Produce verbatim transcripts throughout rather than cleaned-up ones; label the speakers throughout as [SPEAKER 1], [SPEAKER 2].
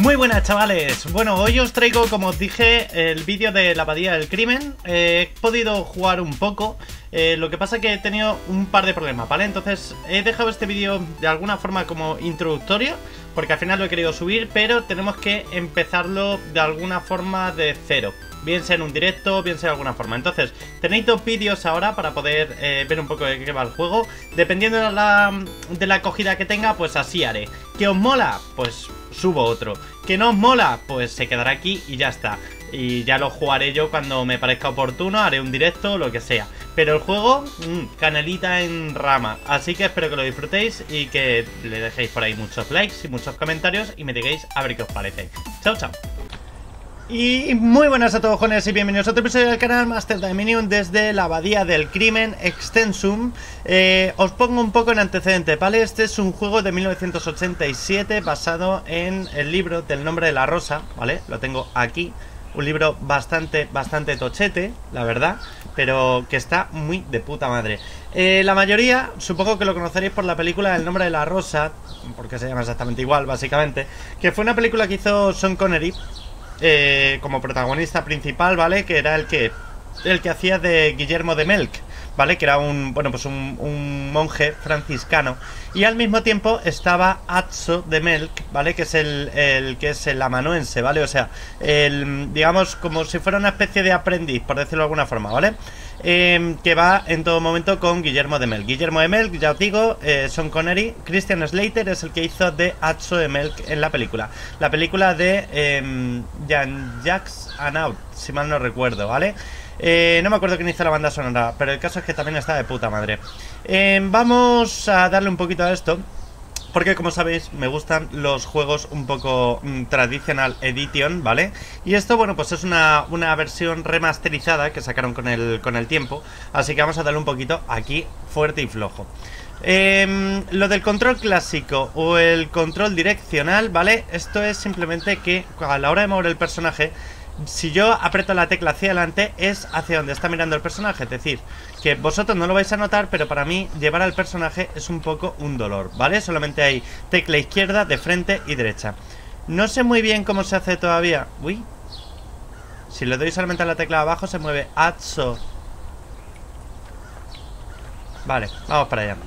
[SPEAKER 1] Muy buenas, chavales. Bueno, hoy os traigo, como os dije, el vídeo de la Abadía del Crimen. eh, He podido jugar un poco, eh, lo que pasa es que he tenido un par de problemas, ¿vale? Entonces he dejado este vídeo de alguna forma como introductorio, porque al final lo he querido subir, pero tenemos que empezarlo de alguna forma de cero, bien sea en un directo, bien sea de alguna forma. Entonces tenéis dos vídeos ahora para poder eh, ver un poco de qué va el juego. Dependiendo de la, de la acogida que tenga, pues así haré. ¿Que os mola? Pues subo otro. ¿Que no os mola? Pues se quedará aquí y ya está. Y ya lo jugaré yo cuando me parezca oportuno, haré un directo, lo que sea. Pero el juego, mmm, canelita en rama. Así que espero que lo disfrutéis y que le dejéis por ahí muchos likes y muchos comentarios y me digáis a ver qué os parece. Chao, chao. Y muy buenas a todos, jóvenes, y bienvenidos a otro episodio del canal Master Dominion desde la Abadía del Crimen Extensum. eh, Os pongo un poco en antecedente, ¿vale? Este es un juego de mil novecientos ochenta y siete basado en el libro del nombre de la rosa, ¿vale? Lo tengo aquí. Un libro bastante, bastante tochete, la verdad, pero que está muy de puta madre. eh, La mayoría, supongo que lo conoceréis por la película El nombre de la rosa, porque se llama exactamente igual, básicamente. Que fue una película que hizo Sean Connery Eh, como protagonista principal, ¿vale? Que era el que el que hacía de Guillermo de Melk, ¿vale? Que era un, bueno, pues un, un monje franciscano. Y al mismo tiempo estaba Atso de Melk, ¿vale? Que es el, el que es el amanuense, ¿vale? O sea, el, digamos, como si fuera una especie de aprendiz, por decirlo de alguna forma, ¿vale? Eh, que va en todo momento con Guillermo de Melk. Guillermo de Melk, ya os digo, eh, Sean Connery. Christian Slater es el que hizo de Atso de Melk en la película. La película de eh, Jean-Jacques Annaud, si mal no recuerdo, ¿vale? Eh, no me acuerdo quién hizo la banda sonora, pero el caso es que también está de puta madre. eh, Vamos a darle un poquito a esto, porque como sabéis me gustan los juegos un poco mm, tradicional edition, ¿vale? Y esto, bueno, pues es una, una versión remasterizada que sacaron con el, con el tiempo. Así que vamos a darle un poquito aquí fuerte y flojo. Eh, lo del control clásico o el control direccional, ¿vale? Esto es simplemente que a la hora de mover el personaje, si yo aprieto la tecla hacia adelante, es hacia donde está mirando el personaje. Es decir, que vosotros no lo vais a notar, pero para mí llevar al personaje es un poco un dolor, ¿vale? Solamente hay tecla izquierda, de frente y derecha. No sé muy bien cómo se hace todavía. Uy. Si le doy solamente a la tecla de abajo se mueve Atso. Vale, vamos para allá.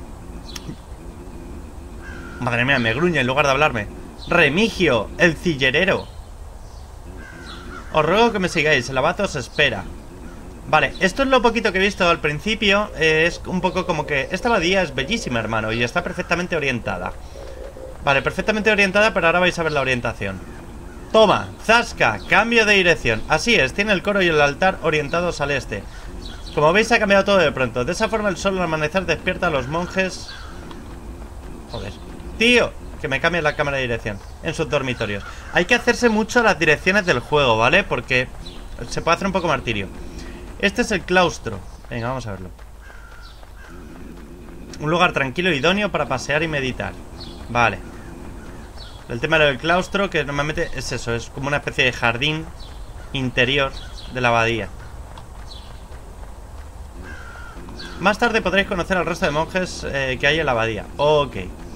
[SPEAKER 1] Madre mía, me gruñe en lugar de hablarme. Remigio, el cillerero. Os ruego que me sigáis, el abad os espera. Vale, esto es lo poquito que he visto al principio. eh, Es un poco como que esta abadía es bellísima, hermano, y está perfectamente orientada. Vale, perfectamente orientada, pero ahora vais a ver la orientación. Toma, zasca, cambio de dirección. Así es, tiene el coro y el altar orientados al este. Como veis ha cambiado todo de pronto. De esa forma el sol al amanecer despierta a los monjes. Joder, tío, que me cambie la cámara de dirección en sus dormitorios. Hay que hacerse mucho las direcciones del juego, ¿vale? Porque se puede hacer un poco martirio. Este es el claustro. Venga, vamos a verlo. Un lugar tranquilo y idóneo para pasear y meditar. Vale. El tema del claustro, que normalmente es eso, es como una especie de jardín interior de la abadía. Más tarde podréis conocer al resto de monjes eh, que hay en la abadía. Ok.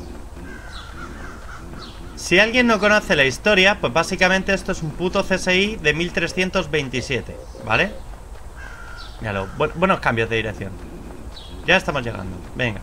[SPEAKER 1] Si alguien no conoce la historia, pues básicamente esto es un puto C S I de mil trescientos veintisiete, ¿vale? Míralo, Bu buenos cambios de dirección. Ya estamos llegando, venga.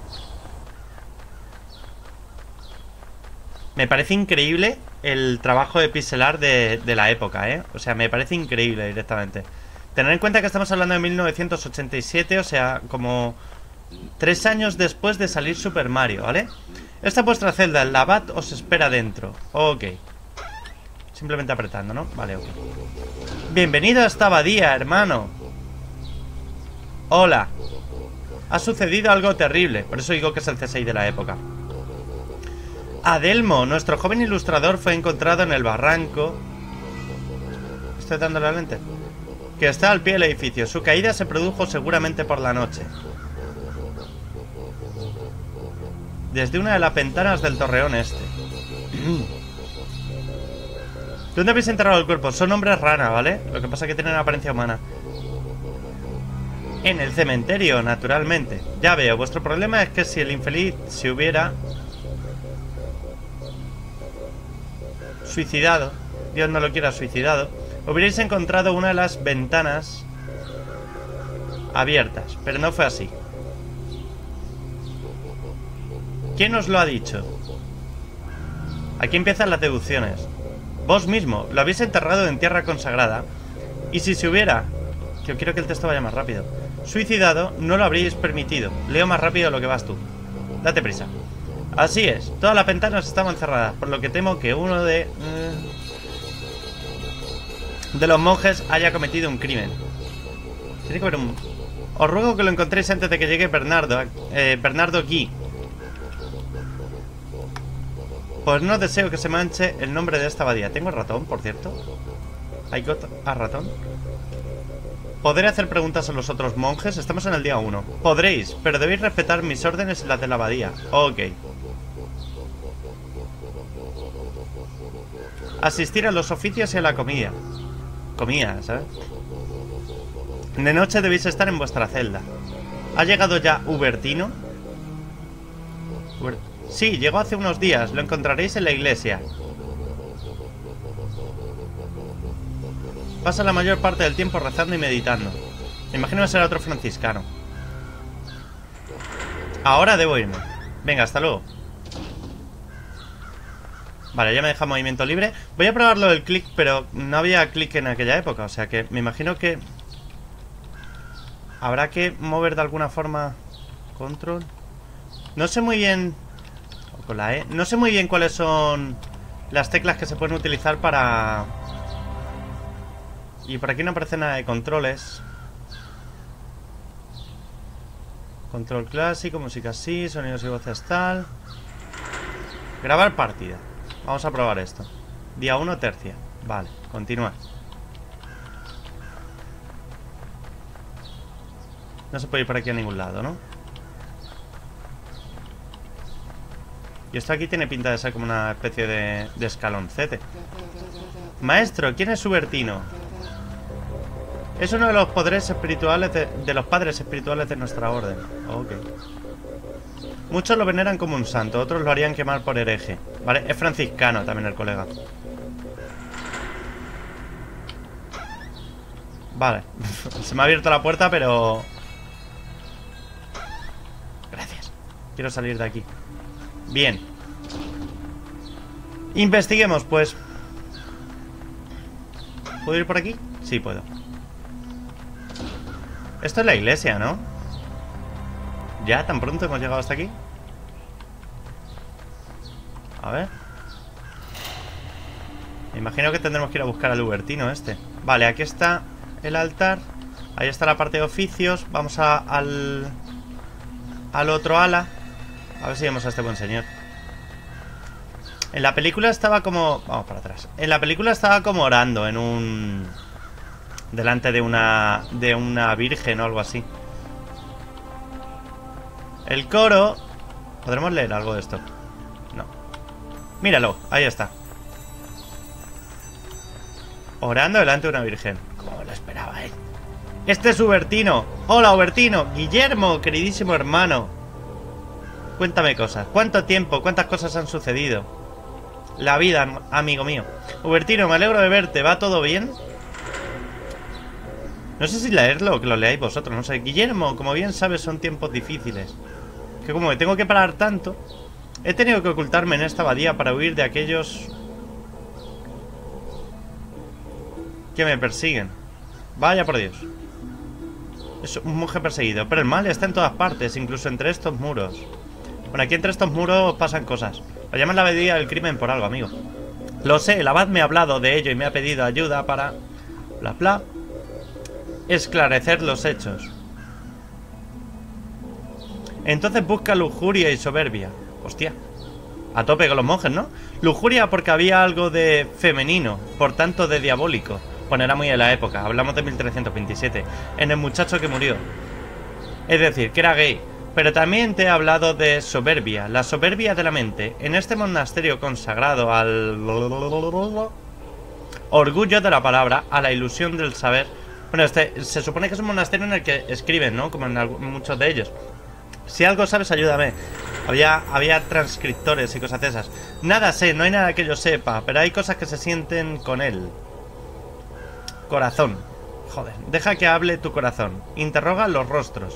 [SPEAKER 1] Me parece increíble el trabajo de pixel art de, de la época, ¿eh? O sea, me parece increíble directamente. Tener en cuenta que estamos hablando de mil novecientos ochenta y siete, o sea, como tres años después de salir Super Mario, ¿vale? Esta es vuestra celda, el abad os espera dentro. Ok. Simplemente apretando, ¿no? Vale, ok. Bienvenido a esta abadía, hermano. Hola. Ha sucedido algo terrible. Por eso digo que es el C S I de la época. Adelmo, nuestro joven ilustrador, fue encontrado en el barranco. Estoy dando la lente. Que está al pie del edificio. Su caída se produjo seguramente por la noche. Desde una de las ventanas del torreón este. ¿Dónde habéis enterrado el cuerpo? Son hombres rana, ¿vale? Lo que pasa es que tienen apariencia humana. En el cementerio, naturalmente. Ya veo, vuestro problema es que si el infeliz se hubiera suicidado, Dios no lo quiera suicidado, hubierais encontrado una de las ventanas abiertas, pero no fue así. ¿Quién os lo ha dicho? Aquí empiezan las deducciones. Vos mismo lo habéis enterrado en tierra consagrada. Y si se hubiera... Yo quiero que el texto vaya más rápido. Suicidado, no lo habríais permitido. Leo más rápido de lo que vas tú. Date prisa. Así es, todas las ventanas estaban cerradas, por lo que temo que uno de... de los monjes haya cometido un crimen. Tiene que haber un... Os ruego que lo encontréis antes de que llegue Bernardo, eh, Bernardo aquí. Pues no deseo que se manche el nombre de esta abadía. Tengo ratón, por cierto. ¿Hay a ratón? ¿Podré hacer preguntas a los otros monjes? Estamos en el día uno. Podréis, pero debéis respetar mis órdenes y las de la abadía. Ok. Asistir a los oficios y a la comida. Comida, ¿sabes? De noche debéis estar en vuestra celda. ¿Ha llegado ya Hubertino? Huber... Sí, llegó hace unos días. Lo encontraréis en la iglesia. Pasa la mayor parte del tiempo rezando y meditando. Me imagino que será otro franciscano. Ahora debo irme. Venga, hasta luego. Vale, ya me deja movimiento libre. Voy a probarlo del clic, pero no había clic en aquella época. O sea que me imagino que habrá que mover de alguna forma. Control. No sé muy bien. O con la E. No sé muy bien cuáles son las teclas que se pueden utilizar para... Y por aquí no aparece nada de controles. Control clásico, música así, sonidos y voces tal. Grabar partida. Vamos a probar esto. Día uno, tercia. Vale, continuar. No se puede ir por aquí a ningún lado, ¿no? Y esto aquí tiene pinta de ser como una especie de, de escaloncete. Maestro, ¿quién es Hubertino? Es uno de los poderes espirituales de, de los padres espirituales de nuestra orden. Ok. Muchos lo veneran como un santo, otros lo harían quemar por hereje. Vale, es franciscano también el colega. Vale. Se me ha abierto la puerta, pero... Gracias. Quiero salir de aquí. Bien. Investiguemos, pues. ¿Puedo ir por aquí? Sí, puedo. Esto es la iglesia, ¿no? ¿Ya? ¿Tan pronto hemos llegado hasta aquí? A ver. Me imagino que tendremos que ir a buscar al Hubertino este. Vale, aquí está el altar. Ahí está la parte de oficios. Vamos a, al... al otro ala. A ver si vemos a este buen señor. En la película estaba como... Vamos para atrás. En la película estaba como orando en un... delante de una... de una virgen o algo así. El coro... ¿Podremos leer algo de esto? No. Míralo, ahí está. Orando delante de una virgen. Como lo esperaba, ¿eh? Este es Hubertino. Hola, Hubertino. Guillermo, queridísimo hermano. Cuéntame cosas. ¿Cuánto tiempo? ¿Cuántas cosas han sucedido? La vida, amigo mío. Hubertino, me alegro de verte. ¿Va todo bien? No sé si leerlo o que lo leáis vosotros. No sé. Guillermo, como bien sabes, son tiempos difíciles. Que como me tengo que parar tanto, he tenido que ocultarme en esta abadía para huir de aquellos que me persiguen. Vaya por Dios. Es un monje perseguido. Pero el mal está en todas partes, incluso entre estos muros. Bueno, aquí entre estos muros pasan cosas. Lo llaman la abadía del crimen por algo, amigo. Lo sé, el abad me ha hablado de ello y me ha pedido ayuda para... bla, bla. Esclarecer los hechos. Entonces busca lujuria y soberbia. Hostia. A tope con los monjes, ¿no? Lujuria porque había algo de femenino, por tanto de diabólico. Bueno, era muy de la época, hablamos de mil trescientos veintisiete. En el muchacho que murió. Es decir, que era gay. Pero también te he hablado de soberbia. La soberbia de la mente. En este monasterio consagrado al... orgullo de la palabra, a la ilusión del saber. Bueno, este se supone que es un monasterio en el que escriben, ¿no? Como en muchos de ellos. Si algo sabes, ayúdame. Había, había transcriptores y cosas de esas. Nada sé, no hay nada que yo sepa, pero hay cosas que se sienten con él. Corazón. Joder, deja que hable tu corazón. Interroga los rostros.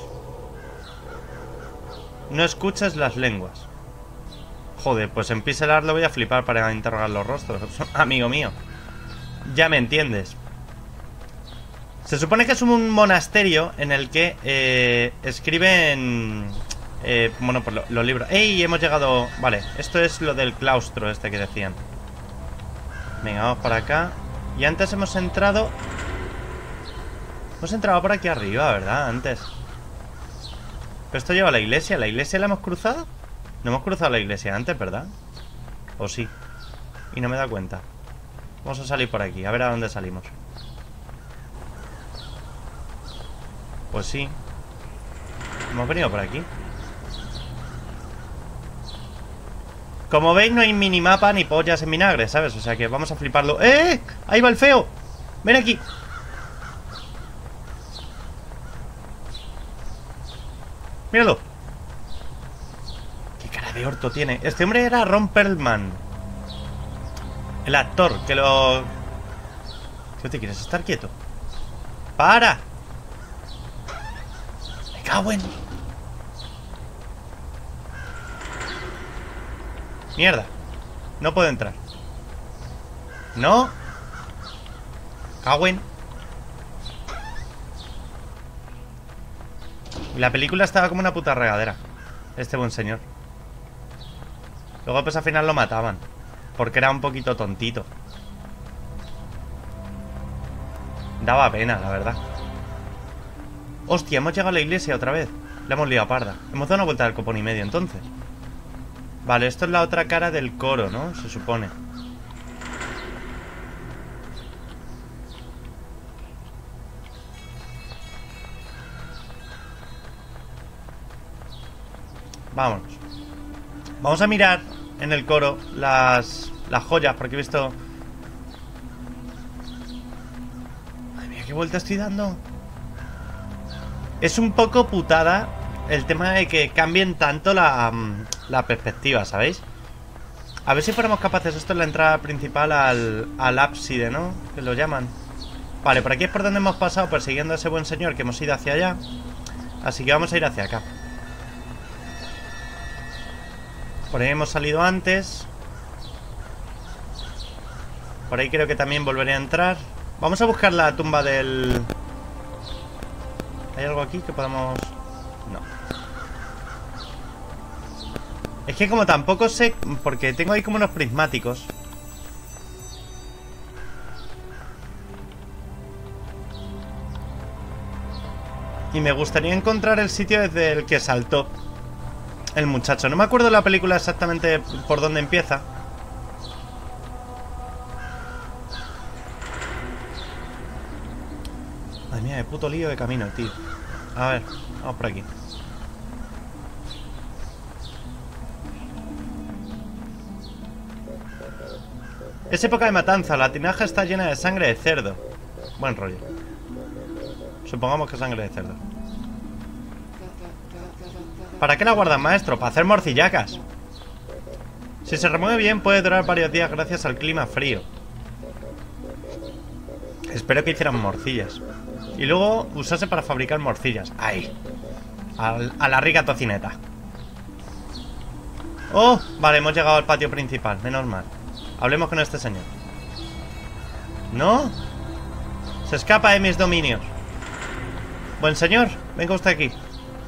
[SPEAKER 1] No escuches las lenguas. Joder, pues en Pixel Art lo voy a flipar para interrogar los rostros. Amigo mío. Ya me entiendes. Se supone que es un monasterio en el que eh, escriben... Eh, bueno, pues lo, los libros. ¡Ey! Hemos llegado... Vale, esto es lo del claustro este que decían. Venga, vamos para acá. Y antes hemos entrado... Hemos entrado por aquí arriba, ¿verdad? Antes. Pero esto lleva a la iglesia. ¿La iglesia la hemos cruzado? No hemos cruzado la iglesia antes, ¿verdad? ¿O sí? Y no me da cuenta. Vamos a salir por aquí, a ver a dónde salimos. Pues sí. Hemos venido por aquí. Como veis no hay minimapa ni pollas en vinagre, ¿sabes? O sea que vamos a fliparlo. ¡Eh! ¡Ahí va el feo! ¡Ven aquí! ¡Míralo! ¡Qué cara de orto tiene! Este hombre era Ron Perlman. El actor que lo... ¿Qué te quieres estar quieto? ¡Para! ¡Me cago en... Mierda. No puedo entrar. No. Cago en... La película estaba como una puta regadera. Este buen señor. Luego pues al final lo mataban. Porque era un poquito tontito. Daba pena, la verdad. Hostia, hemos llegado a la iglesia otra vez. La hemos liado parda. Hemos dado una vuelta del copón y medio entonces. Vale, esto es la otra cara del coro, ¿no? Se supone. Vámonos. Vamos a mirar en el coro las, las joyas, porque he visto... Madre mía, qué vuelta estoy dando. Es un poco putada el tema de que cambien tanto la, la perspectiva, ¿sabéis? A ver si fuéramos capaces... Esto es la entrada principal al, al ábside, ¿no? Que lo llaman. Vale, por aquí es por donde hemos pasado persiguiendo a ese buen señor que hemos ido hacia allá. Así que vamos a ir hacia acá. Por ahí hemos salido antes. Por ahí creo que también volveré a entrar. Vamos a buscar la tumba del... ¿Hay algo aquí que podamos...? No. Es que como tampoco sé... Porque tengo ahí como unos prismáticos. Y me gustaría encontrar el sitio desde el que saltó el muchacho. No me acuerdo de la película exactamente por dónde empieza. Madre mía, de puto lío de camino, tío. A ver, vamos por aquí. Es época de matanza. La tinaja está llena de sangre de cerdo. Buen rollo. Supongamos que sangre de cerdo. ¿Para qué la guardan, maestro? Para hacer morcillacas. Si se remueve bien puede durar varios días gracias al clima frío. Espero que hicieran morcillas. Y luego usase para fabricar morcillas. ¡Ay! A, a la rica tocineta. ¡Oh! Vale, hemos llegado al patio principal. Menos mal. Hablemos con este señor. ¿No? Se escapa de mis dominios. Buen señor, venga usted aquí.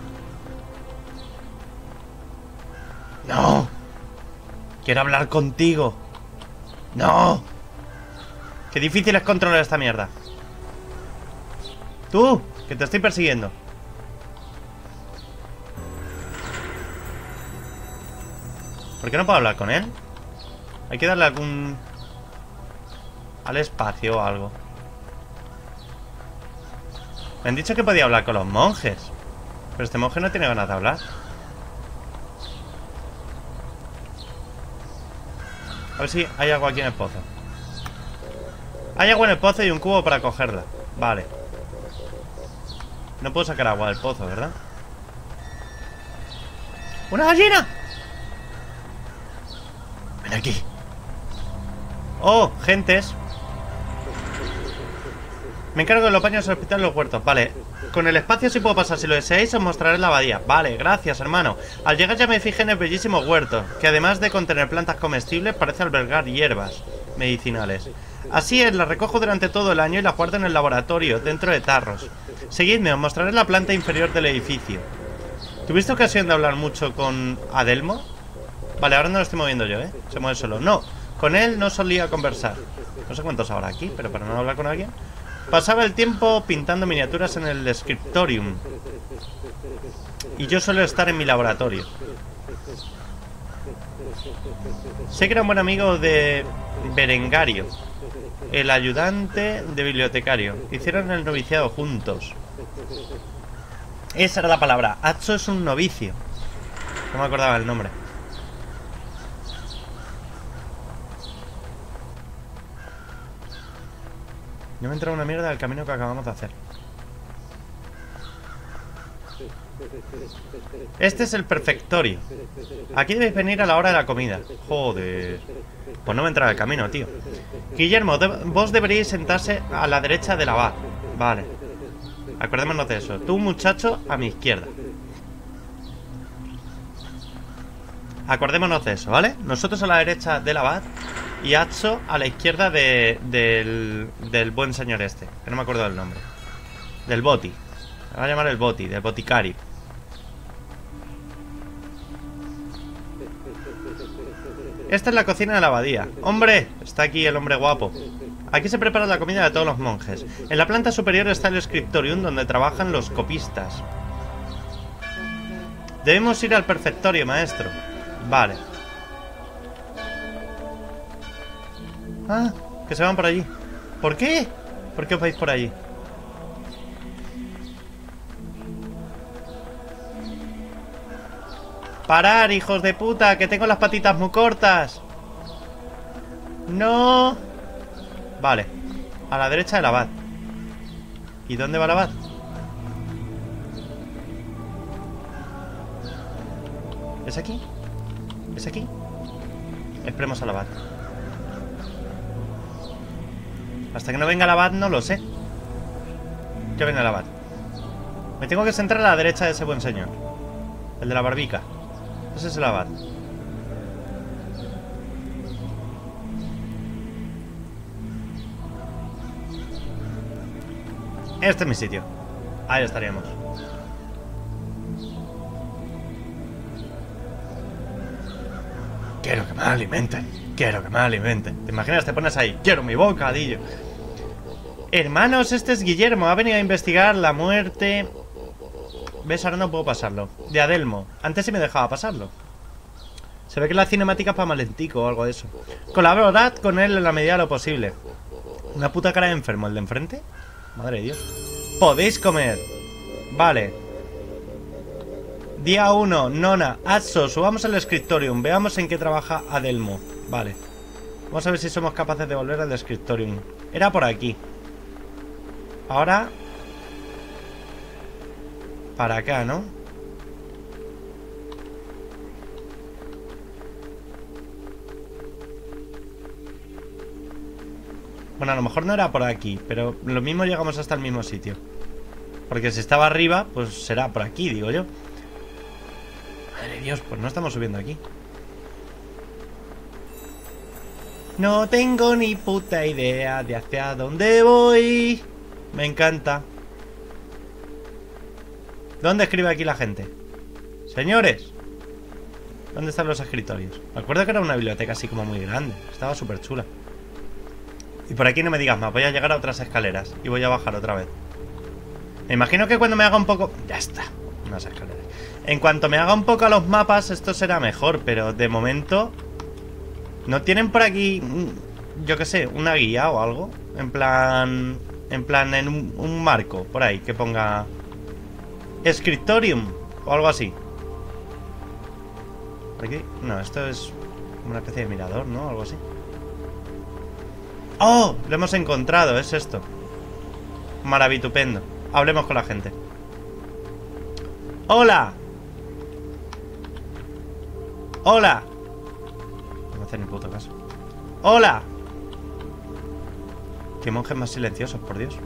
[SPEAKER 1] ¡No! Quiero hablar contigo. ¡No! Qué difícil es controlar esta mierda. ¡Tú! Que te estoy persiguiendo. ¿Por qué no puedo hablar con él? Hay que darle algún... al espacio o algo. Me han dicho que podía hablar con los monjes. Pero este monje no tiene ganas de hablar. A ver si hay algo aquí en el pozo. Hay agua en el pozo y un cubo para cogerla. Vale. No puedo sacar agua del pozo, ¿verdad? ¡Una gallina! Oh, gentes. Me encargo de los baños, el hospital y los huertos. Vale, con el espacio sí puedo pasar. Si lo deseáis os mostraré la abadía. Vale, gracias, hermano. Al llegar ya me fijé en el bellísimo huerto, que además de contener plantas comestibles, parece albergar hierbas medicinales. Así es, las recojo durante todo el año y las guardo en el laboratorio, dentro de tarros. Seguidme, os mostraré la planta inferior del edificio. ¿Tuviste ocasión de hablar mucho con Adelmo? Vale, ahora no lo estoy moviendo yo, ¿eh? Se mueve solo. No, con él no solía conversar. No sé cuántos habrá aquí, pero para no hablar con alguien. Pasaba el tiempo pintando miniaturas en el scriptorium. Y yo suelo estar en mi laboratorio. Sé que era un buen amigo de Berengario, el ayudante de bibliotecario. Hicieron el noviciado juntos. Esa era la palabra. Atso es un novicio. No me acordaba el nombre. No me entra una mierda del camino que acabamos de hacer. Este es el perfectorio. Aquí debéis venir a la hora de la comida. Joder. Pues no me entra el camino, tío. Guillermo, de vos deberíais sentarse a la derecha del abad. Vale. Acordémonos de eso. Tú, muchacho, a mi izquierda. Acordémonos de eso, ¿vale? Nosotros a la derecha del abad y Atso a la izquierda de, del, del buen señor este, que no me acuerdo del nombre. Del Boti. Me va a llamar el Boti, del boticario. Esta es la cocina de la abadía. ¡Hombre! Está aquí el hombre guapo. Aquí se prepara la comida de todos los monjes. En la planta superior está el scriptorium, donde trabajan los copistas. Debemos ir al perfectorio, maestro. Vale. Ah, que se van por allí. ¿Por qué? ¿Por qué os vais por allí? ¡Parar, hijos de puta! ¡Que tengo las patitas muy cortas! ¡No! Vale. A la derecha del abad. ¿Y dónde va el abad? ¿Es aquí? ¿Es aquí? Esperemos al abad. Hasta que no venga el abad no lo sé. Ya viene el abad. Me tengo que centrar a la derecha de ese buen señor. El de la barbica. Ese es el abad. Este es mi sitio. Ahí estaríamos. Quiero que me alimenten. Quiero que me alimenten. ¿Te imaginas? Te pones ahí. Quiero mi bocadillo. Hermanos, este es Guillermo. Ha venido a investigar la muerte. ¿Ves? Ahora no puedo pasarlo. De Adelmo. Antes sí me dejaba pasarlo. Se ve que la cinemática es para más lentico o algo de eso. Colaborad con él en la medida de lo posible. Una puta cara de enfermo. ¿El de enfrente? Madre de Dios. Podéis comer. Vale. Día uno. Nona. Atso. Subamos al scriptorium. Veamos en qué trabaja Adelmo. Vale. Vamos a ver si somos capaces de volver al scriptorium. Era por aquí. Ahora para acá, ¿no? Bueno, a lo mejor no era por aquí, pero lo mismo llegamos hasta el mismo sitio. Porque si estaba arriba, pues será por aquí, digo yo. Madre de Dios, pues no estamos subiendo aquí. No tengo ni puta idea de hacia dónde voy. Me encanta. ¿Dónde escribe aquí la gente? Señores, ¿dónde están los escritorios? Me acuerdo que era una biblioteca así como muy grande. Estaba súper chula. Y por aquí no me digas más. Voy a llegar a otras escaleras y voy a bajar otra vez. Me imagino que cuando me haga un poco... Ya está, unas escaleras. En cuanto me haga un poco a los mapas, esto será mejor. Pero de momento... ¿No tienen por aquí, yo qué sé, una guía o algo? En plan... En plan, en un, un marco, por ahí, que ponga... Scriptorium o algo así. ¿Por aquí? No, esto es una especie de mirador, ¿no? Algo así. ¡Oh! Lo hemos encontrado, es esto. Maravitupendo. Hablemos con la gente. ¡Hola! ¡Hola! No me hace ni puto caso. ¡Hola! Qué monjes más silenciosos, por Dios.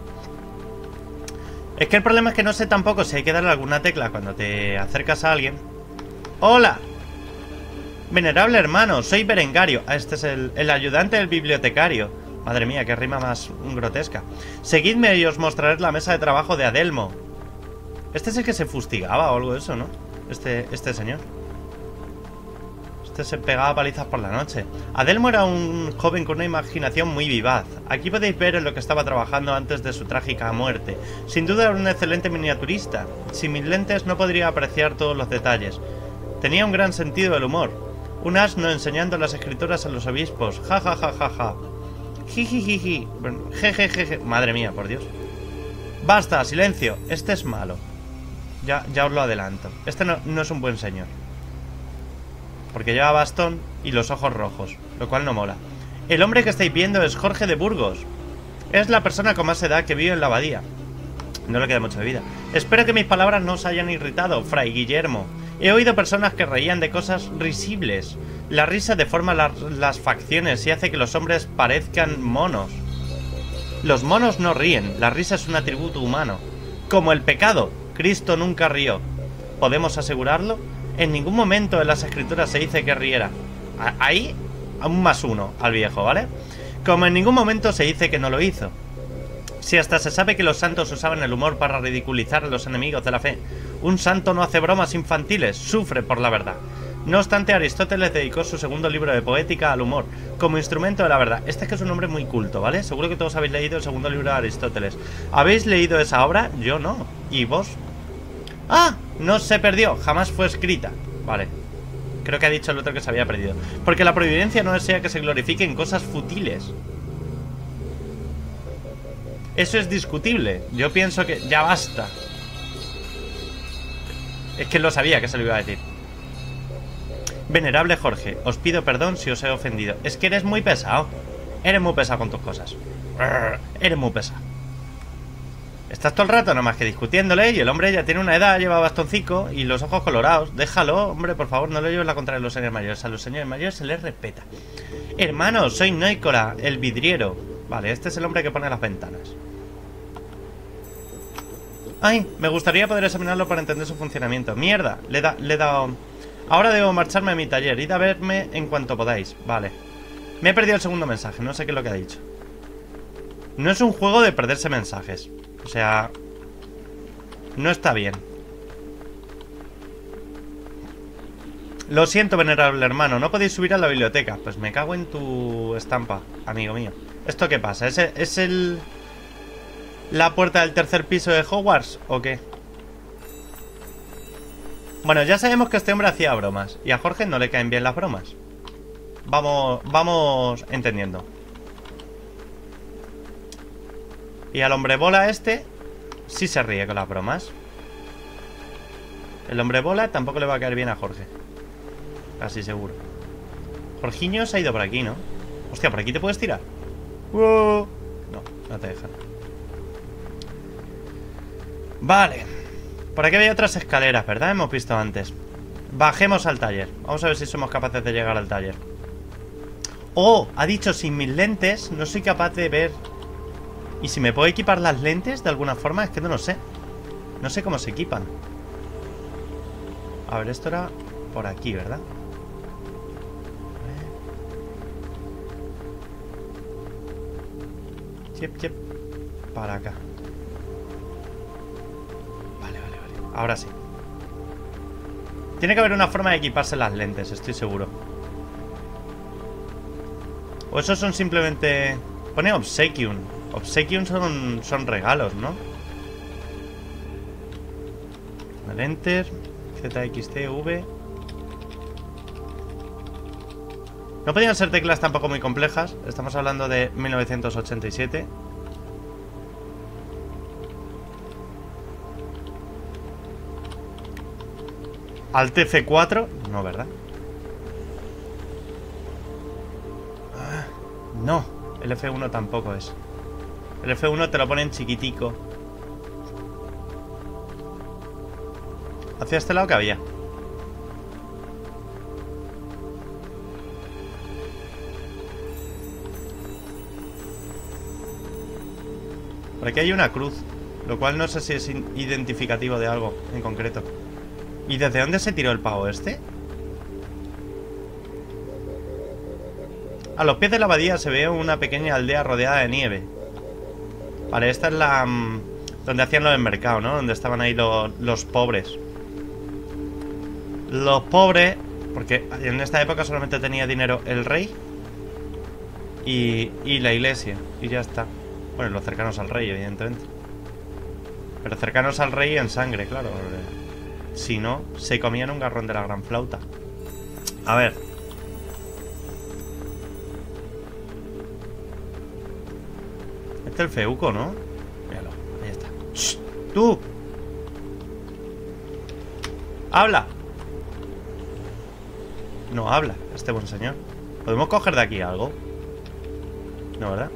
[SPEAKER 1] Es que el problema es que no sé tampoco si hay que darle alguna tecla cuando te acercas a alguien. ¡Hola! Venerable hermano, soy Berengario. Ah, este es el, el ayudante del bibliotecario. Madre mía, qué rima más grotesca. Seguidme y os mostraré la mesa de trabajo de Adelmo. Este es el que se fustigaba o algo de eso, ¿no? Este, este señor. Este se pegaba palizas por la noche. Adelmo era un joven con una imaginación muy vivaz. Aquí podéis ver en lo que estaba trabajando antes de su trágica muerte. Sin duda era un excelente miniaturista. Sin mis lentes no podría apreciar todos los detalles. Tenía un gran sentido del humor. Un asno enseñando las escrituras a los obispos. Ja, ja, ja, ja, ja. Jijijiji. Jejejeje. Madre mía, por Dios. Basta, silencio. Este es malo. Ya, ya os lo adelanto. Este no, no es un buen señor. Porque lleva bastón y los ojos rojos, lo cual no mola. El hombre que estáis viendo es Jorge de Burgos. Es la persona con más edad que vive en la abadía. No le queda mucha vida. Espero que mis palabras no os hayan irritado, Fray Guillermo. He oído personas que reían de cosas risibles. La risa deforma la, las facciones y hace que los hombres parezcan monos. Los monos no ríen, la risa es un atributo humano. Como el pecado, Cristo nunca rió. ¿Podemos asegurarlo? En ningún momento en las escrituras se dice que riera. Ahí, un más uno al viejo, ¿vale? Como en ningún momento se dice que no lo hizo. Si hasta se sabe que los santos usaban el humor para ridiculizar a los enemigos de la fe. Un santo no hace bromas infantiles, sufre por la verdad. No obstante, Aristóteles dedicó su segundo libro de poética al humor, como instrumento de la verdad. Este es que es un hombre muy culto, ¿vale? Seguro que todos habéis leído el segundo libro de Aristóteles. ¿Habéis leído esa obra? Yo no. ¿Y vos? ¡Ah! No se perdió, jamás fue escrita. Vale. Creo que ha dicho el otro que se había perdido. Porque la providencia no desea que se glorifiquen cosas futiles. Eso es discutible. Yo pienso que ya basta. Es que lo sabía que se lo iba a decir. Venerable Jorge, os pido perdón si os he ofendido. Es que eres muy pesado. Eres muy pesado con tus cosas. Eres muy pesado. Estás todo el rato nomás que discutiéndole y el hombre ya tiene una edad, lleva bastoncico y los ojos colorados. Déjalo, hombre, por favor, no le lleves la contra de los señores mayores. A los señores mayores se les respeta. Hermano, soy Noicora, el vidriero. Vale, este es el hombre que pone las ventanas. Ay, me gustaría poder examinarlo para entender su funcionamiento. Mierda, le, da, le he dado... Ahora debo marcharme a mi taller. Id a verme en cuanto podáis. Vale. Me he perdido el segundo mensaje, no sé qué es lo que ha dicho. No es un juego de perderse mensajes. O sea, no está bien. Lo siento, venerable hermano, no podéis subir a la biblioteca. Pues me cago en tu estampa, amigo mío. ¿Esto qué pasa? ¿Es el, es el... la puerta del tercer piso de Hogwarts o qué? Bueno, ya sabemos que este hombre hacía bromas y a Jorge no le caen bien las bromas. Vamos, vamos entendiendo. Y al hombre bola este sí se ríe con las bromas. El hombre bola tampoco le va a caer bien a Jorge. Casi seguro. Jorginho se ha ido por aquí, ¿no? Hostia, ¿por aquí te puedes tirar? ¡Wow! No, no te dejan. Vale. Por aquí había otras escaleras, ¿verdad? Hemos visto antes. Bajemos al taller. Vamos a ver si somos capaces de llegar al taller. Oh, ha dicho sin mis lentes no soy capaz de ver... ¿Y si me puedo equipar las lentes de alguna forma? Es que no lo sé. No sé cómo se equipan. A ver, esto era por aquí, ¿verdad? Chep, chep. Para acá. Vale, vale, vale. Ahora sí. Tiene que haber una forma de equiparse las lentes, estoy seguro. O esos son simplemente... Pone Obsequium. Obsequium son, son regalos, ¿no? Enter, Z X T, V. No podían ser teclas tampoco muy complejas. Estamos hablando de mil novecientos ochenta y siete. Alt F cuatro. No, ¿verdad? Ah, no, el F uno tampoco es. El F uno te lo ponen chiquitico. Hacia este lado que había. Aquí hay una cruz, lo cual no sé si es identificativo de algo en concreto. ¿Y desde dónde se tiró el pavo este? A los pies de la abadía se ve una pequeña aldea rodeada de nieve. Vale, esta es la... Um, donde hacían lo del mercado, ¿no? Donde estaban ahí lo, los pobres. Los pobres... Porque en esta época solamente tenía dinero el rey y, y la iglesia. Y ya está. Bueno, los cercanos al rey, evidentemente. Pero cercanos al rey en sangre, claro. Si no, se comían un garrón de la gran flauta. A ver. Este es el feuco, ¿no? Míralo, ahí está. ¡Shh! ¡Tú! ¡Habla! No habla, este buen señor. ¿Podemos coger de aquí algo? No, ¿verdad?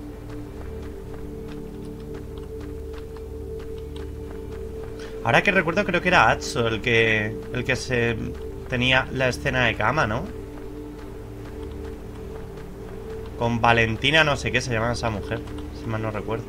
[SPEAKER 1] Ahora que recuerdo, creo que era Atso el que... El que se... tenía la escena de cama, ¿no? Con Valentina no sé qué se llama esa mujer, si mal no recuerdo.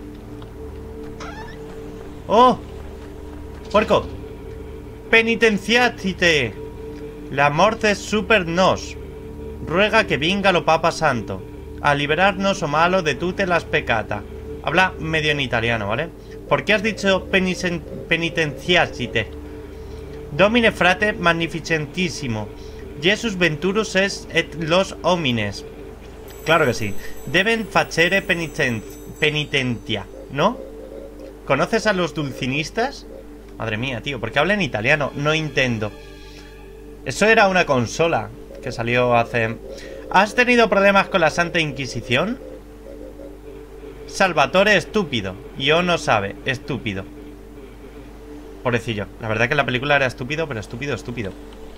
[SPEAKER 1] ¡Oh! ¡Puerco! Penitenciatite. La morte super nos ruega que venga lo Papa Santo a liberarnos o malo de tutte las peccata. Habla medio en italiano, ¿vale? ¿Por qué has dicho penitenciatite? Domine frate magnificentissimo Jesus venturus es et los homines. Claro que sí. Deben facere peniten penitentia, ¿no? ¿Conoces a los dulcinistas? Madre mía, tío, porque habla en italiano, no entiendo. Eso era una consola que salió hace... ¿Has tenido problemas con la Santa Inquisición? Salvatore estúpido. Yo no sabe, estúpido. Pobrecillo. La verdad que la película era estúpido, pero estúpido, estúpido.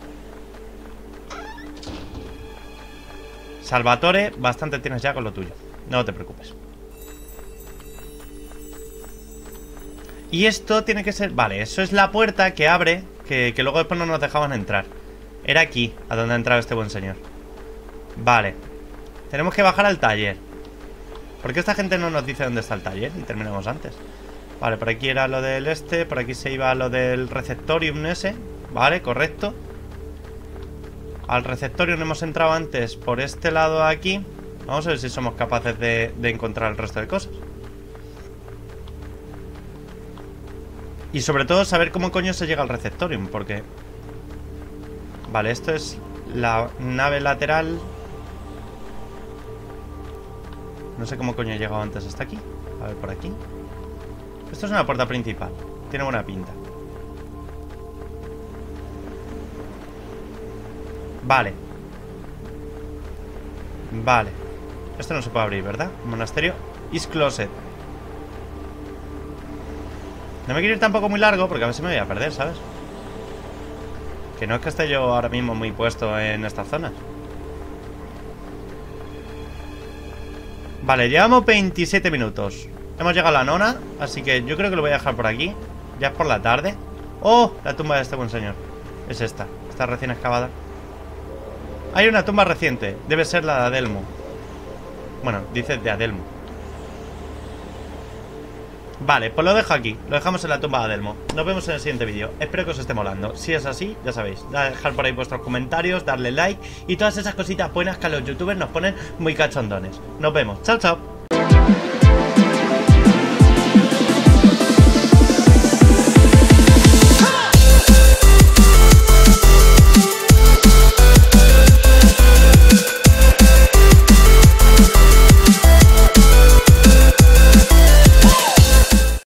[SPEAKER 1] Salvatore, bastante tienes ya con lo tuyo. No te preocupes. Y esto tiene que ser... Vale, eso es la puerta que abre, que, que luego después no nos dejaban entrar. Era aquí, a donde ha entrado este buen señor. Vale. Tenemos que bajar al taller. ¿Por qué esta gente no nos dice dónde está el taller? Y terminamos antes. Vale, por aquí era lo del este. Por aquí se iba a lo del receptorium ese. Vale, correcto. Al receptorium hemos entrado antes por este lado aquí. Vamos a ver si somos capaces de, de encontrar el resto de cosas. Y sobre todo saber cómo coño se llega al receptorium, porque... Vale, esto es la nave lateral. No sé cómo coño he llegado antes hasta aquí. A ver, por aquí. Esto es una puerta principal. Tiene buena pinta. Vale. Vale. Esto no se puede abrir, ¿verdad? Monasterio is closet. No me quiero ir tampoco muy largo porque a ver si me voy a perder, ¿sabes? Que no es que esté yo ahora mismo muy puesto en estas zonas. Vale, llevamos veintisiete minutos. Hemos llegado a la nona, así que yo creo que lo voy a dejar por aquí. Ya es por la tarde. ¡Oh! La tumba de este buen señor. Es esta, está recién excavada. Hay una tumba reciente, debe ser la de Adelmo. Bueno, dice de Adelmo. Vale, pues lo dejo aquí. Lo dejamos en la tumba de Adelmo. Nos vemos en el siguiente vídeo. Espero que os esté molando. Si es así, ya sabéis, dejar por ahí vuestros comentarios, darle like y todas esas cositas buenas que a los youtubers nos ponen muy cachondones. Nos vemos. Chao, chao.